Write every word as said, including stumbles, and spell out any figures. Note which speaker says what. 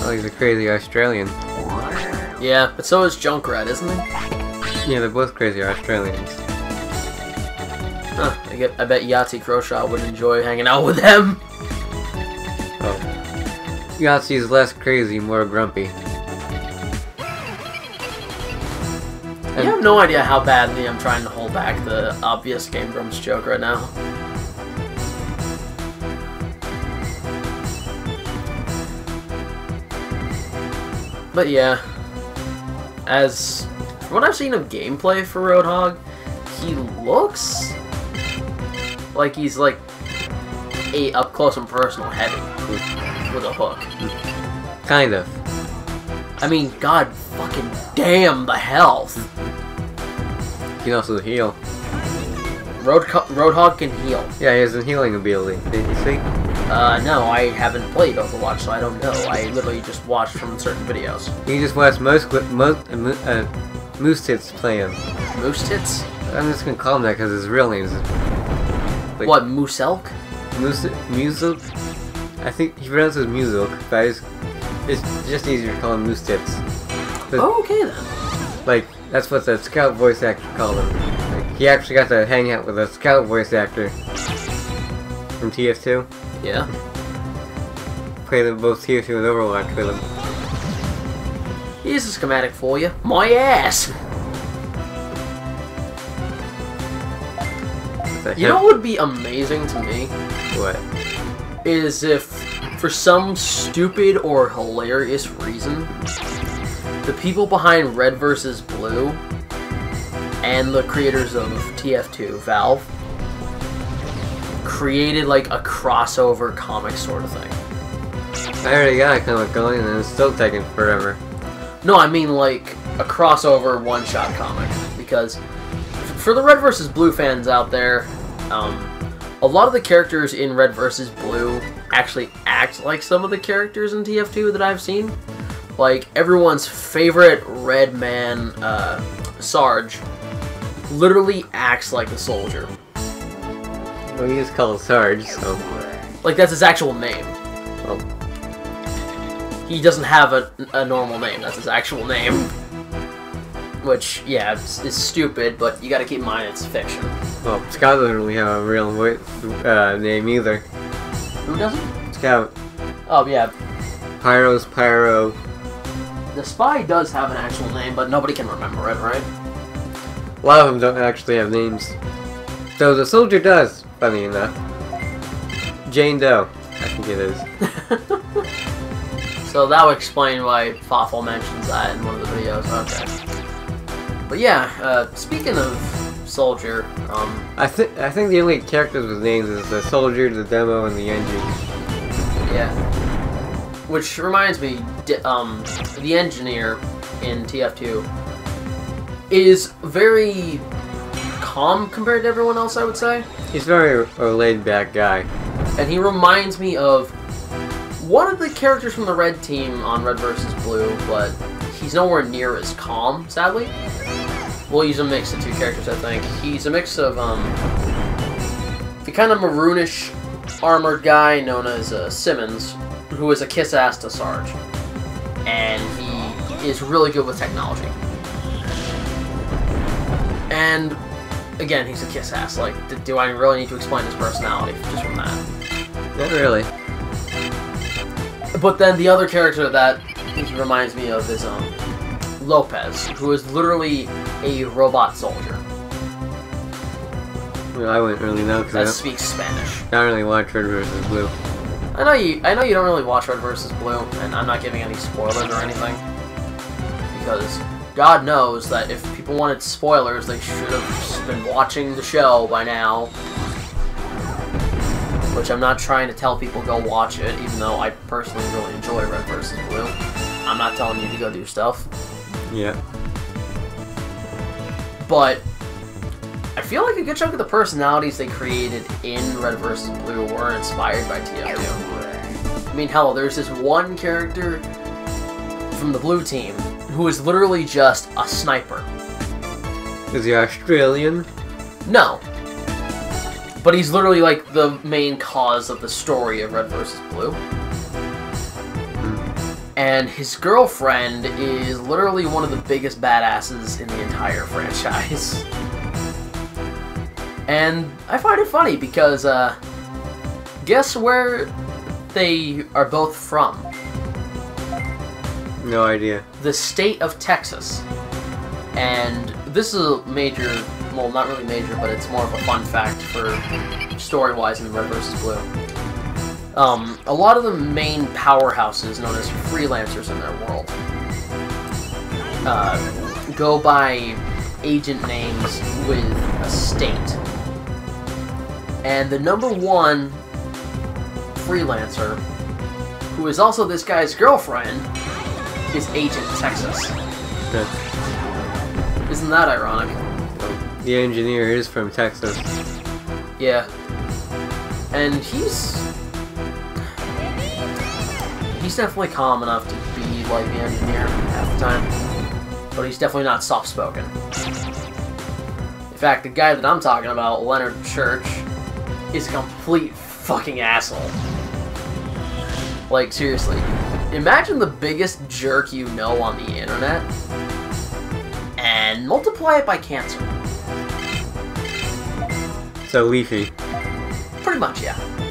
Speaker 1: Oh, he's a crazy Australian.
Speaker 2: Yeah, but so is Junkrat, isn't he?
Speaker 1: Yeah, they're both crazy Australians.
Speaker 2: Huh, I, get, I bet Yahtzee Croshaw would enjoy hanging out with them.
Speaker 1: Oh. Yahtzee's less crazy, more grumpy.
Speaker 2: You have no idea how badly I'm trying to hold back the obvious Game Grumps joke right now. But yeah, as from what I've seen of gameplay for Roadhog, he looks like he's like a up close and personal heavy with a hook.
Speaker 1: Kind of.
Speaker 2: I mean, god fucking damn the health.
Speaker 1: He can also heal.
Speaker 2: Road Roadhog can heal.
Speaker 1: Yeah, he has a healing ability. Did you see?
Speaker 2: Uh, no, I haven't played Overwatch, so I don't know. I literally just watched from certain videos.
Speaker 1: You just watch most most uh, Moose Tits play him.
Speaker 2: Moose Tits?
Speaker 1: I'm just gonna call him that because his real name is
Speaker 2: like, what? Moose Elk?
Speaker 1: Moose Muselk? I think he pronounces Muselk, but it's, it's just easier to call him Moose Tits. But,
Speaker 2: oh, okay then.
Speaker 1: Like that's what the Scout voice actor called him. Like, he actually got to hang out with a Scout voice actor from T F two.
Speaker 2: Yeah.
Speaker 1: Played them both T F two and Overwatch with him.
Speaker 2: Here's a schematic for you. My ass! You know what would be amazing to me?
Speaker 1: What?
Speaker 2: Is if, for some stupid or hilarious reason, the people behind Red versus. Blue and the creators of T F two, Valve, created like a crossover comic sort of thing.
Speaker 1: I already got a comic going and it's still taking forever.
Speaker 2: No, I mean like a crossover one-shot comic. Because for the Red versus. Blue fans out there, um, a lot of the characters in Red versus. Blue actually act like some of the characters in T F two that I've seen. Like everyone's favorite red man, uh, Sarge, literally acts like the soldier.
Speaker 1: Well, he is called Sarge, so...
Speaker 2: Like, that's his actual name.
Speaker 1: Oh.
Speaker 2: He doesn't have a, a normal name. That's his actual name. Which, yeah, is, is stupid, but you gotta keep in mind it's fiction.
Speaker 1: Well, Scout doesn't really have a real uh, name either.
Speaker 2: Who doesn't?
Speaker 1: Scout.
Speaker 2: Oh, yeah.
Speaker 1: Pyro's Pyro.
Speaker 2: The Spy does have an actual name, but nobody can remember it, right?
Speaker 1: A lot of them don't actually have names. So the soldier does, funny enough. Jane Doe, I think it is.
Speaker 2: So that would explain why Fawful mentions that in one of the videos. Okay. But yeah, uh, speaking of soldier, um...
Speaker 1: I, th I think the only characters with names is the soldier, the demo, and the engine.
Speaker 2: Yeah. Which reminds me, um, the engineer in T F two is very calm compared to everyone else, I would say.
Speaker 1: He's very a laid-back guy.
Speaker 2: And he reminds me of one of the characters from the red team on Red versus. Blue, but he's nowhere near as calm, sadly. We'll use a mix of two characters, I think. He's a mix of, um, the kind of maroonish armored guy known as uh, Simmons, who is a kiss-ass to Sarge. And he is really good with technology. And, again, he's a kiss-ass. Like, do I really need to explain his personality just from that?
Speaker 1: Not really.
Speaker 2: But then the other character that he reminds me of is, um, Lopez, who is literally a robot soldier.
Speaker 1: Well, I wouldn't really know, because I
Speaker 2: that
Speaker 1: don't,
Speaker 2: speaks Spanish.
Speaker 1: I don't really watch Red versus. Blue.
Speaker 2: I know you. I know you don't really watch Red versus. Blue, and I'm not giving any spoilers or anything, because God knows that if people wanted spoilers, they should have just been watching the show by now. Which I'm not trying to tell people go watch it, even though I personally really enjoy Red versus. Blue. I'm not telling you to go do stuff.
Speaker 1: Yeah.
Speaker 2: But I feel like a good chunk of the personalities they created in Red versus. Blue were inspired by T F two. I mean, hell, there's this one character from the blue team who is literally just a sniper.
Speaker 1: Is he Australian?
Speaker 2: No. But he's literally like the main cause of the story of Red versus. Blue.
Speaker 1: Mm.
Speaker 2: And his girlfriend is literally one of the biggest badasses in the entire franchise. And I find it funny because, uh, guess where they are both from?
Speaker 1: No idea.
Speaker 2: The state of Texas. And this is a major, well, not really major, but it's more of a fun fact for story-wise in Red versus. Blue. Um, a lot of the main powerhouses, known as freelancers in their world, uh, go by agent names with a state. And the number one freelancer, who is also this guy's girlfriend, is Agent Texas.
Speaker 1: Okay.
Speaker 2: Isn't that ironic?
Speaker 1: The engineer is from Texas.
Speaker 2: Yeah. And he's... He's definitely calm enough to be like the engineer half the time. But he's definitely not soft-spoken. In fact, the guy that I'm talking about, Leonard Church, is a complete fucking asshole. Like, seriously. Imagine the biggest jerk you know on the internet, and multiply it by cancer.
Speaker 1: So Leafy.
Speaker 2: Pretty much, yeah.